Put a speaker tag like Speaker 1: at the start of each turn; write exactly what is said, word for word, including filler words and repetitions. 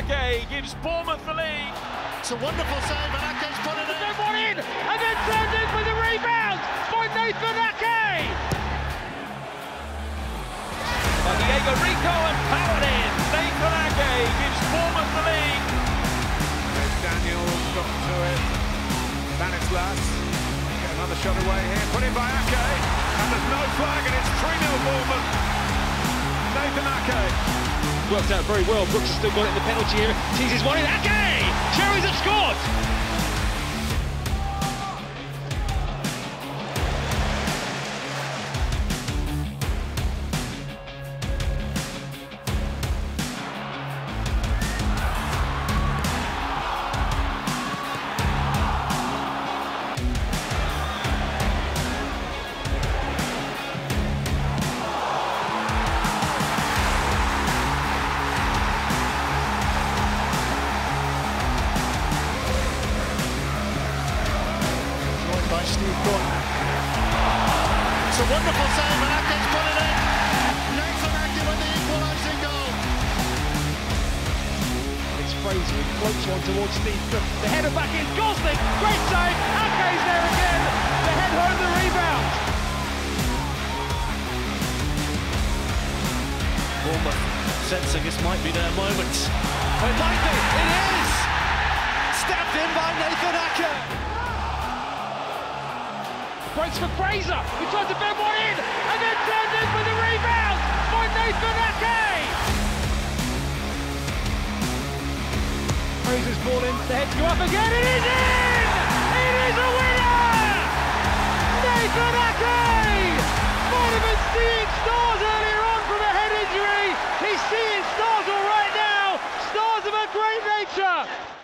Speaker 1: Ake gives Bournemouth the lead.
Speaker 2: It's a wonderful save, and Ake's put it in.
Speaker 3: Good one in, and then turned in for the rebound by Nathan Ake.
Speaker 1: By Diego Rico and powered in. Nathan Ake gives Bournemouth the lead.
Speaker 4: There's Daniel, got to it. Stanislas, get another shot away here, put in by Ake, and there's no flag, and it's three nil Bournemouth. Nathan Ake.
Speaker 3: Worked out very well. Brooks has still got it in the penalty area. Teases one in. Ake! Cherries have scored!
Speaker 2: By Steve Cook. It's a wonderful save, and Ake's put it in. Nathan Ake with the equalising goal.
Speaker 3: It's Fraser, he floats one towards Steve Cook. The header back in, Gosling, great save. Ake's there again. The head home the rebound.
Speaker 2: Bournemouth sensing this might be their moment. Oh, it might be. It is. Stepped in by Nathan Ake.
Speaker 3: Breaks for Fraser, who tried to bend one in, and then turned in for the rebound by Nathan Ake! Fraser's ball in, the heads go up again, it is in! It is a winner! Nathan Ake! Might have been seeing stars earlier on from a head injury. He's seeing stars all right now, stars of a great nature.